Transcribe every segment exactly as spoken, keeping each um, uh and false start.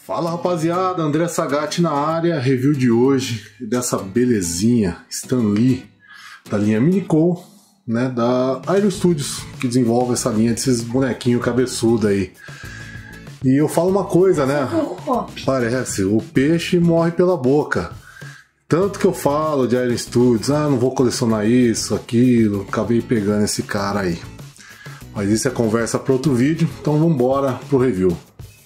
Fala rapaziada, André Sagatti na área, review de hoje dessa belezinha Stan Lee da linha Minico, né, da Aero Studios, que desenvolve essa linha desses bonequinhos cabeçudos aí. E eu falo uma coisa, né, parece, o peixe morre pela boca. Tanto que eu falo de Aero Studios, ah, não vou colecionar isso, aquilo, acabei pegando esse cara aí. Mas isso é conversa para outro vídeo, então vamos embora pro review.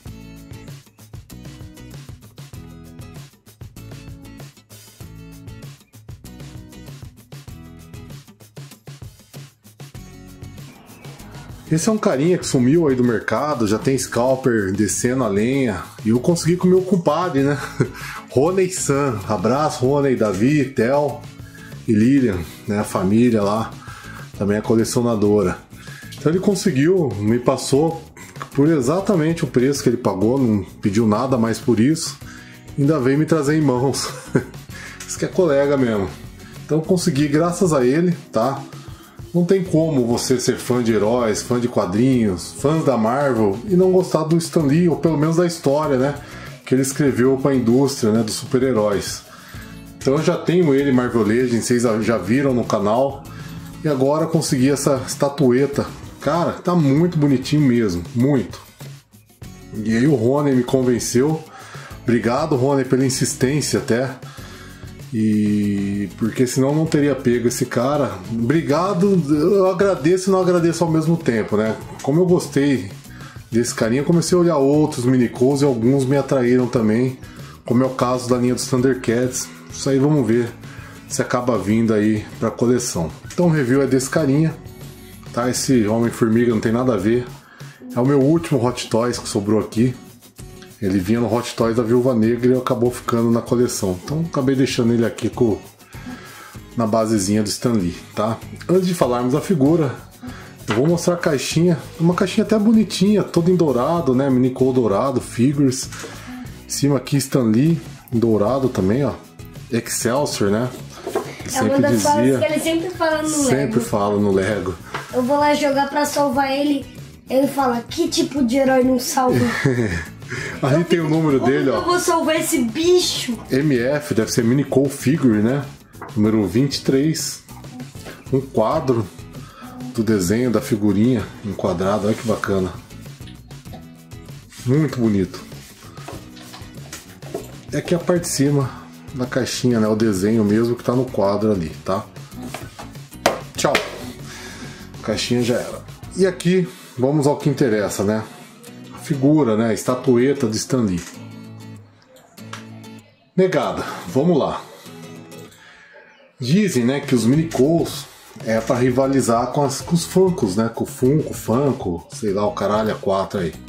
Esse é um carinha que sumiu aí do mercado, já tem scalper descendo a lenha, e eu consegui com o meu compadre, né? Rony San, abraço Rony, Davi, Tel e Lilian, né? A família lá, também é colecionadora. Então ele conseguiu, me passou por exatamente o preço que ele pagou, não pediu nada mais por isso, ainda veio me trazer em mãos. Isso que é colega mesmo. Então eu consegui graças a ele, tá? Não tem como você ser fã de heróis, fã de quadrinhos, fãs da Marvel e não gostar do Stan Lee, ou pelo menos da história, né, que ele escreveu para a indústria, né, dos super-heróis. Então eu já tenho ele, Marvel Legends, vocês já viram no canal, e agora consegui essa estatueta. Cara, tá muito bonitinho mesmo, muito. E aí o Rony me convenceu. Obrigado, Rony, pela insistência até. E porque senão não teria pego esse cara. Obrigado, eu agradeço e não agradeço ao mesmo tempo, né? Como eu gostei desse carinha, comecei a olhar outros Minicos e alguns me atraíram também, como é o caso da linha dos Thundercats. Isso aí vamos ver se acaba vindo aí pra coleção. Então o review é desse carinha, tá? Esse Homem-Formiga não tem nada a ver. É o meu último Hot Toys que sobrou aqui. Ele vinha no Hot Toys da Viúva Negra e acabou ficando na coleção. Então acabei deixando ele aqui com, na basezinha do Stan Lee, tá? Antes de falarmos da figura, eu vou mostrar a caixinha. Uma caixinha até bonitinha, toda em dourado, né? Minico dourado, figures. Em cima aqui Stan Lee, em dourado também, ó. Excelsior, né? Ele é uma das dizia, que ele sempre fala no Lego. Sempre fala no Lego. Eu vou lá jogar pra salvar ele. Ele fala, que tipo de herói não salva? Ali tem o número dele, ó. Eu vou salvar esse bicho. M F, deve ser Minico Figure, né? Número vinte e três. Um quadro do desenho da figurinha enquadrado, olha que bacana. Muito bonito. E aqui a parte de cima da caixinha, né? O desenho mesmo que tá no quadro ali, tá? Tchau. A caixinha já era. E aqui, vamos ao que interessa, né? Figura, né? Estatueta de Stan Lee. Negada, vamos lá. Dizem, né, que os Minicos é para rivalizar com, as, com os Funkos, né? Com o Funko, Funko, sei lá, o caralho a quatro aí.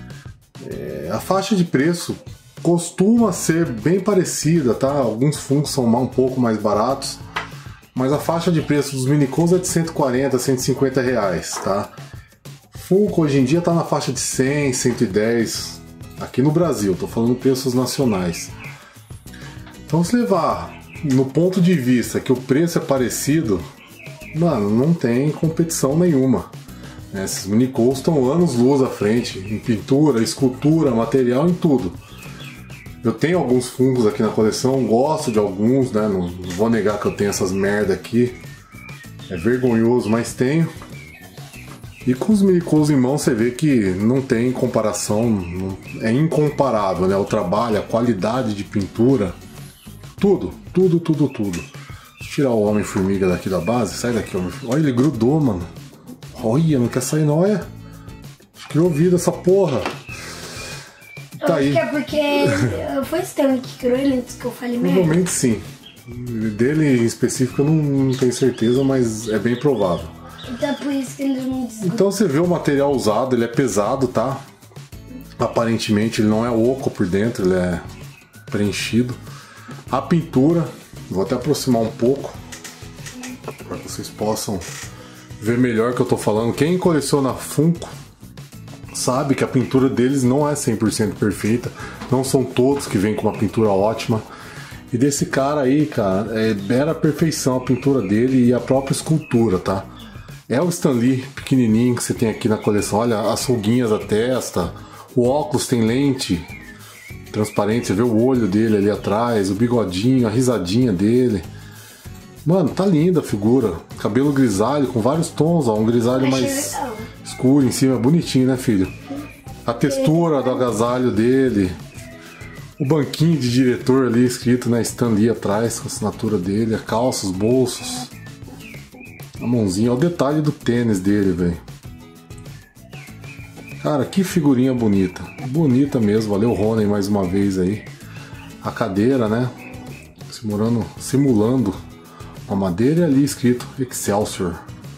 É, a faixa de preço costuma ser bem parecida, tá? Alguns Funkos são um pouco mais baratos, mas a faixa de preço dos Minicos é de cento e quarenta, cento e cinquenta reais, tá? Funko hoje em dia está na faixa de cem, cento e dez aqui no Brasil, estou falando preços nacionais. Então se levar no ponto de vista que o preço é parecido, mano, não tem competição nenhuma. Esses Minicos estão anos-luz à frente, em pintura, escultura, material, em tudo. Eu tenho alguns Funkos aqui na coleção, gosto de alguns, né? Não, não vou negar que eu tenho essas merda aqui. É vergonhoso, mas tenho. E com os Minicos em mão você vê que não tem comparação, não, é incomparável, né? O trabalho, a qualidade de pintura, tudo, tudo, tudo, tudo. Deixa eu tirar o Homem-Formiga daqui da base, sai daqui, Homem-Formiga. Olha, ele grudou, mano. Olha, não quer sair não, olha. Acho que eu ouvi essa porra. Eu tá acho aí. que é porque foi Stan que criou ele antes que eu falei merda. Provavelmente sim. Dele em específico eu não, não tenho certeza, mas é bem provável. Então é por isso que eles não dizem. Então você vê o material usado, ele é pesado, tá? Aparentemente ele não é oco por dentro, ele é preenchido. A pintura, vou até aproximar um pouco para que vocês possam ver melhor o que eu tô falando. Quem coleciona Funko sabe que a pintura deles não é cem por cento perfeita, não são todos que vêm com uma pintura ótima. E desse cara aí, cara, é era perfeição a pintura dele e a própria escultura, tá? É o Stan Lee pequenininho que você tem aqui na coleção. Olha as ruguinhas da testa, o óculos tem lente. transparente, você vê o olho dele ali atrás, o bigodinho, a risadinha dele. Mano, tá linda a figura. Cabelo grisalho com vários tons, ó. Um grisalho mais escuro em cima, bonitinho, né, filho? A textura do agasalho dele. O banquinho de diretor ali escrito, né, Stan Lee atrás, com a assinatura dele. A calça, os bolsos. A mãozinha, olha o detalhe do tênis dele, velho. Cara, que figurinha bonita. Bonita mesmo, valeu Rony mais uma vez aí. A cadeira, né? Simulando, simulando uma madeira e ali escrito Excelsior.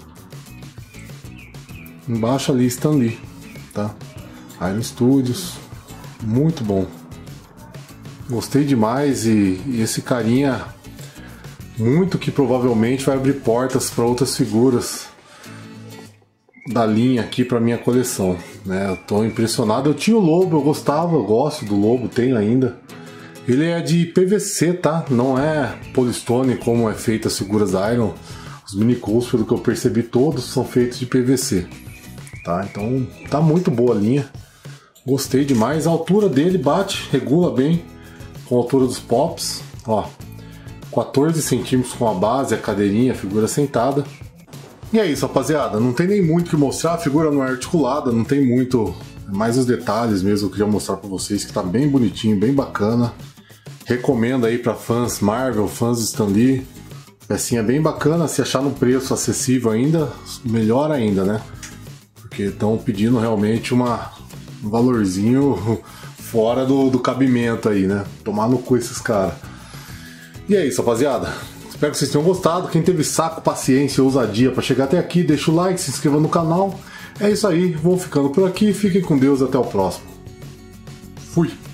Embaixo ali Stan Lee, tá? Iron Studios. Muito bom. Gostei demais e, e esse carinha muito que provavelmente vai abrir portas para outras figuras da linha aqui para minha coleção, né? Eu tô impressionado. Eu tinha o Lobo, eu gostava, eu gosto do Lobo, tenho ainda. Ele é de P V C, tá? Não é polystone como é feita as figuras Iron. Os Minicos, pelo que eu percebi, todos são feitos de P V C, tá? Então tá muito boa a linha. Gostei demais. A altura dele bate, regula bem com a altura dos Pops, ó. quatorze centímetros com a base, a cadeirinha, a figura sentada. E é isso, rapaziada. Não tem nem muito o que mostrar. A figura não é articulada, não tem muito. Mais os detalhes mesmo que eu queria mostrar pra vocês, que tá bem bonitinho, bem bacana. Recomendo aí pra fãs Marvel, fãs de Stan Lee. Pecinha bem bacana. Se achar no preço acessível ainda, melhor ainda, né? Porque estão pedindo realmente uma, um valorzinho fora do, do cabimento aí, né? Tomar no cu esses caras. E é isso, rapaziada. Espero que vocês tenham gostado. Quem teve saco, paciência e ousadia para chegar até aqui, deixa o like, se inscreva no canal. É isso aí, vou ficando por aqui. Fiquem com Deus, até o próximo. Fui!